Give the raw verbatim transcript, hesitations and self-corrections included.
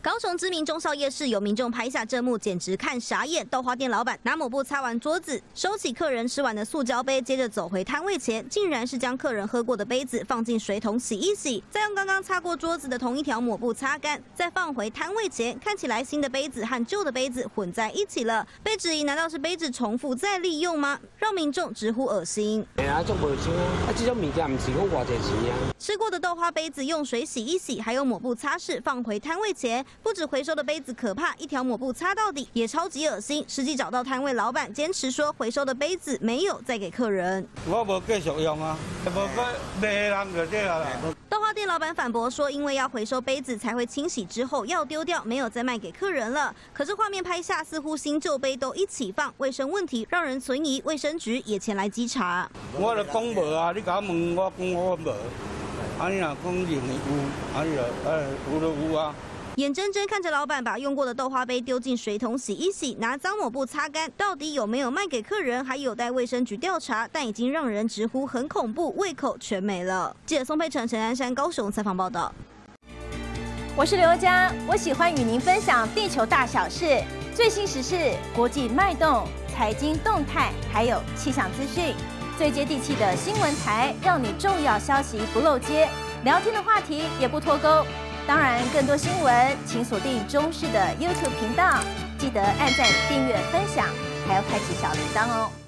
高雄知名忠孝夜市有民众拍下这幕，简直看傻眼。豆花店老板拿抹布擦完桌子，收起客人吃完的塑胶杯，接着走回摊位前，竟然是将客人喝过的杯子放进水桶洗一洗，再用刚刚擦过桌子的同一条抹布擦干，再放回摊位前。看起来新的杯子和旧的杯子混在一起了，被质疑难道是杯子重复再利用吗？让民众直呼恶心。 哎呀，足无钱啊！啊，这种物件唔是讲偌济钱啊。 吃过的豆花杯子用水洗一洗，还有抹布擦拭，放回摊位前。不止回收的杯子可怕，一条抹布擦到底也超级恶心。实际找到摊位老板，坚持说回收的杯子没有再给客人。 我无继续用啊，无个卖人就这样啦。 豆花店老板反驳说，因为要回收杯子才会清洗之后要丢掉，没有再卖给客人了。可是画面拍下，似乎新旧杯都一起放，卫生问题让人存疑。卫生局也前来稽查。 我就讲无啊，你甲我问，我讲我无。啊，你若讲认为有，啊你就哎有就有啊。 眼睁睁看着老板把用过的豆花杯丢进水桶洗一洗，拿脏抹布擦干，到底有没有卖给客人，还有待卫生局调查。但已经让人直呼很恐怖，胃口全没了。记者宋佩成、陈安山高雄采访报道。 我是刘佳，我喜欢与您分享地球大小事、最新时事、国际脉动、财经动态，还有气象资讯，最接地气的新闻台，让你重要消息不漏接，聊天的话题也不脱钩。当然，更多新闻请锁定中视的 YouTube 频道，记得按赞、订阅、分享，还要开启小铃铛哦。